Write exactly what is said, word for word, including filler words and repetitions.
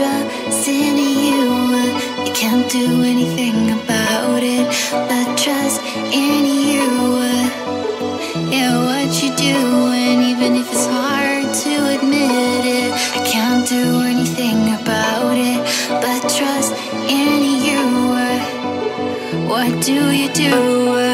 trust in you. You can't do anything about it, but trust in you. Yeah, what you do, and even if it's hard to admit it, I can't do anything about it, but trust in you. What do you do?